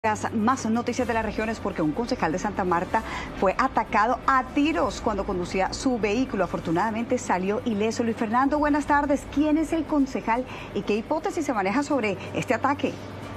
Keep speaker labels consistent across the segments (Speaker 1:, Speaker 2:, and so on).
Speaker 1: Más noticias de las regiones porque un concejal de Santa Marta fue atacado a tiros cuando conducía su vehículo. Afortunadamente salió ileso. Luis Fernando, buenas tardes. ¿Quién es el concejal y qué hipótesis se maneja sobre este ataque?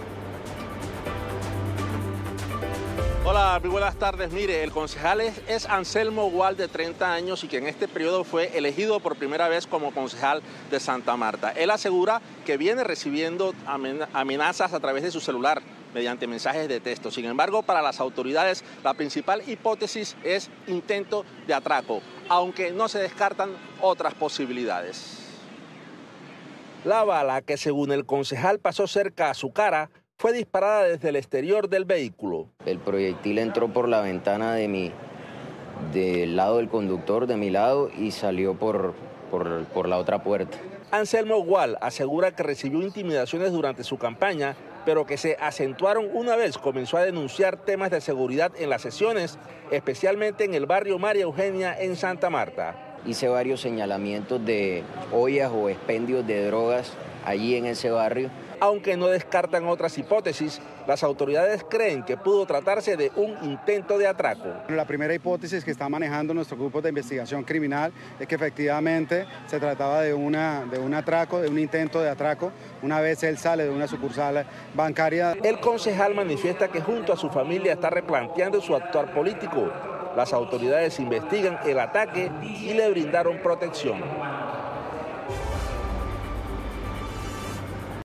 Speaker 2: Hola, muy buenas tardes. Mire, el concejal es Anselmo Gual, de 30 años, y que en este periodo fue elegido por primera vez como concejal de Santa Marta. Él asegura que viene recibiendo amenazas a través de su celular mediante mensajes de texto. Sin embargo, para las autoridades, la principal hipótesis es intento de atraco, aunque no se descartan otras posibilidades. La bala, que según el concejal pasó cerca a su cara, fue disparada desde el exterior del vehículo.
Speaker 3: El proyectil entró por la ventana del lado del conductor, de mi lado, y salió por la otra puerta.
Speaker 2: Anselmo Gual asegura que recibió intimidaciones durante su campaña, pero que se acentuaron una vez comenzó a denunciar temas de seguridad en las sesiones, especialmente en el barrio María Eugenia en Santa Marta.
Speaker 3: Hice varios señalamientos de ollas o expendios de drogas allí en ese barrio.
Speaker 2: Aunque no descartan otras hipótesis, las autoridades creen que pudo tratarse de un intento de atraco.
Speaker 4: La primera hipótesis que está manejando nuestro grupo de investigación criminal es que efectivamente se trataba de un atraco, de un intento de atraco, una vez él sale de una sucursal bancaria.
Speaker 2: El concejal manifiesta que junto a su familia está replanteando su actuar político. Las autoridades investigan el ataque y le brindaron protección.